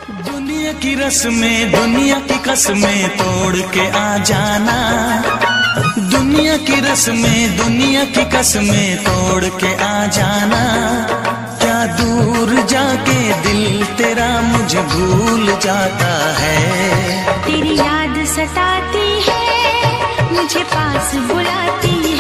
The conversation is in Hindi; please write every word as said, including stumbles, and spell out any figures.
दुनिया की रस्में, दुनिया की कसमें तोड़ के आ जाना। दुनिया की रस्में, दुनिया की कसमें तोड़ के आ जाना। क्या दूर जाके दिल तेरा मुझे भूल जाता है। तेरी याद सताती है, मुझे पास बुलाती है।